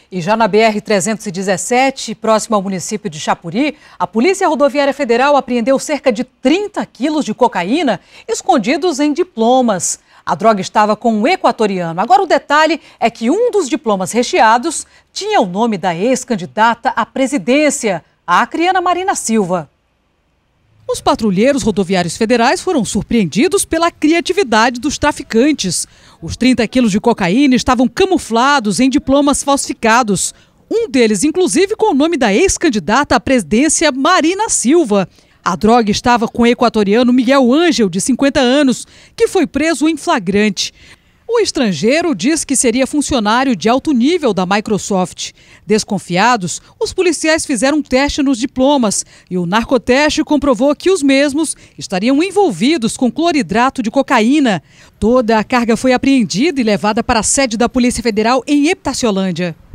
E já na BR-317, próximo ao município de Chapuri, a Polícia Rodoviária Federal apreendeu cerca de 30 quilos de cocaína escondidos em diplomas. A droga estava com um equatoriano. Agora o detalhe é que um dos diplomas recheados tinha o nome da ex-candidata à presidência, a Acriana Marina Silva. Os patrulheiros rodoviários federais foram surpreendidos pela criatividade dos traficantes. Os 30 quilos de cocaína estavam camuflados em diplomas falsificados. Um deles, inclusive, com o nome da ex-candidata à presidência, Marina Silva. A droga estava com o equatoriano Miguel Ângel, de 50 anos, que foi preso em flagrante. O estrangeiro diz que seria funcionário de alto nível da Microsoft. Desconfiados, os policiais fizeram um teste nos diplomas e o narcoteste comprovou que os mesmos estariam envolvidos com cloridrato de cocaína. Toda a carga foi apreendida e levada para a sede da Polícia Federal em Epitaciolândia.